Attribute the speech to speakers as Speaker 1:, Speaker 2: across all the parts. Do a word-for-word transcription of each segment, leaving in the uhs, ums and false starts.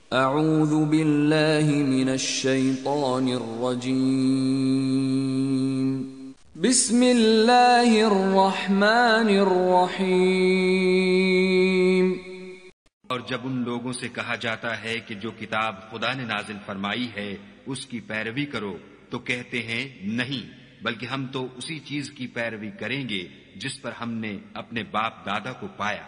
Speaker 1: اعوذ باللہ من الشیطان الرجیم بسم اللہ الرحمن الرحیم۔
Speaker 2: اور جب ان لوگوں سے کہا جاتا ہے کہ جو کتاب خدا نے نازل فرمائی ہے اس کی پیروی کرو تو کہتے ہیں نہیں، بلکہ ہم تو اسی چیز کی پیروی کریں گے جس پر ہم نے اپنے باپ دادا کو پایا۔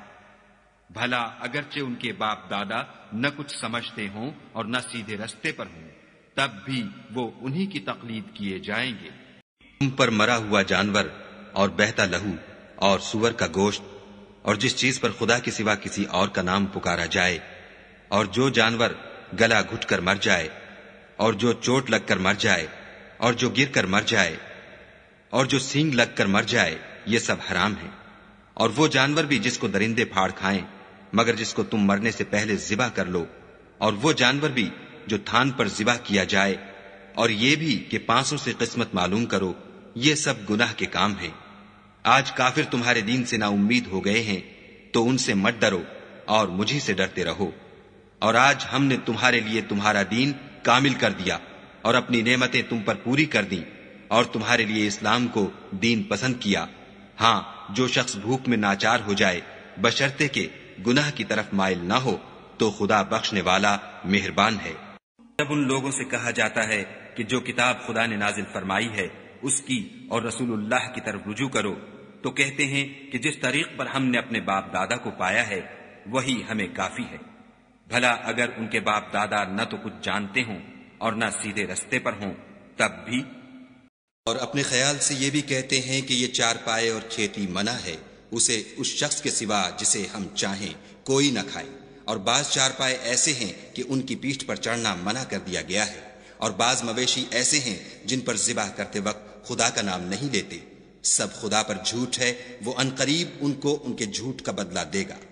Speaker 2: بھلا اگرچہ ان کے باپ دادا نہ کچھ سمجھتے ہوں اور نہ سیدھے رستے پر ہوں، تب بھی وہ انہی کی تقلید کیے جائیں گے۔ تم پر مرا ہوا جانور اور بہتا لہو اور سور کا گوشت اور جس چیز پر خدا کے سوا کسی اور کا نام پکارا جائے، اور جو جانور گلا گھٹ کر مر جائے، اور جو چوٹ لگ کر مر جائے، اور جو گر کر مر جائے، اور جو سینگ لگ کر مر جائے، یہ سب حرام ہیں۔ اور وہ جانور بھی جس کو درندے پھاڑ کھائیں، مگر جس کو تم مرنے سے پہلے ذبح کر لو، اور وہ جانور بھی جو تھان پر ذبح کیا جائے، اور یہ بھی کہ پانسوں سے قسمت معلوم کرو، یہ سب گناہ کے کام ہیں۔ آج کافر تمہارے دین سے نا امید ہو گئے ہیں، تو ان سے مت ڈرو اور مجھے سے ڈرتے رہو۔ اور آج ہم نے تمہارے لیے تمہارا دین کامل کر دیا اور اپنی نعمتیں تم پر پوری کر دیں، اور تمہارے لیے اسلام کو دین پسند کیا۔ ہاں، جو شخص بھوک میں ناچار ہو جائے بشرطے کہ گناہ کی طرف مائل نہ ہو تو خدا بخشنے والا مہربان ہے۔ جب ان لوگوں سے کہا جاتا ہے کہ جو کتاب خدا نے نازل فرمائی ہے اس کی اور رسول اللہ کی طرف رجوع کرو، تو کہتے ہیں کہ جس طریق پر ہم نے اپنے باپ دادا کو پایا ہے وہی ہمیں کافی ہے۔ بھلا اگر ان کے باپ دادا نہ تو کچھ جانتے ہوں اور نہ سیدھے رستے پر ہوں، تب بھی۔ اور اپنے خیال سے یہ بھی کہتے ہیں کہ یہ چار پائے اور کھیتی منع ہے، اسے اس شخص کے سوا جسے ہم چاہیں کوئی نہ کھائے۔ اور بعض چار پائے ایسے ہیں کہ ان کی پیٹھ پر چڑھنا منع کر دیا گیا ہے، اور بعض مویشی ایسے ہیں جن پر ذبح کرتے وقت خدا کا نام نہیں لیتے۔ سب خدا پر جھوٹ ہے، وہ عنقریب ان کو ان کے جھوٹ کا بدلہ دے گا۔